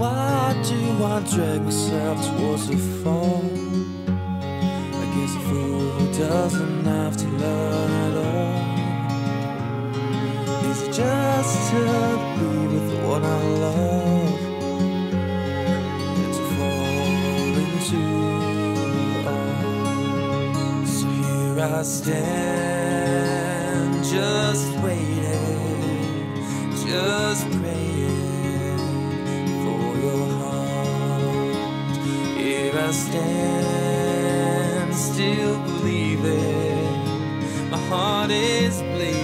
Why do I drag myself towards the fall? I guess a fool doesn't have to learn at all. Is it just to be with the one I love, and to fall into all? So here I stand, just waiting, just praying for your heart. Here I stand, still believing, my heart is bleeding.